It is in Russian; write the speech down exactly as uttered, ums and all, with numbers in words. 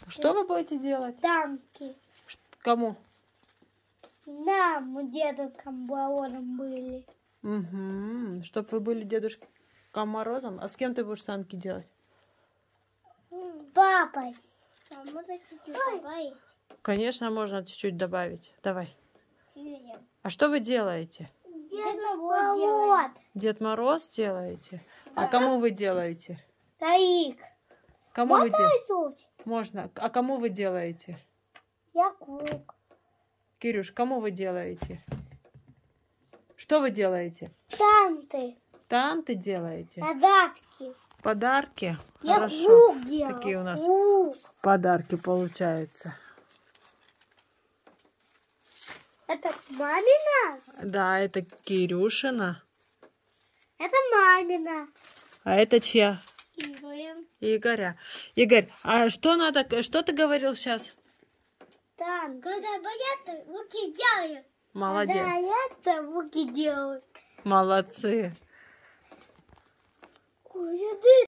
Что вы будете делать? Танки. Кому? Нам, Дедушкам Морозом были. Угу. Чтоб вы были Дедушкой Морозом. А с кем ты будешь санки делать? Папой. А можно чуть-чуть добавить? Конечно, можно чуть-чуть добавить. Давай. Нет. А что вы делаете? Дед Мороз. Дед Мороз делаете? Да. А кому вы делаете? Таик. Кому вы делаете? Тут? Можно. А кому вы делаете? Я круг. Кирюш, кому вы делаете? Что вы делаете? Танты. Танты делаете? Подарки. Подарки? Я Хорошо. круг делаю. Какие у нас Круг. подарки получаются? Это мамина? Да, это Кирюшина. Это мамина. А это чья? Игоря. Игоря. Игорь, а что надо, что ты говорил сейчас? Танк. Когда боятся, руки делают. Молодец. Когда боятся, руки делают. Молодцы. Ой,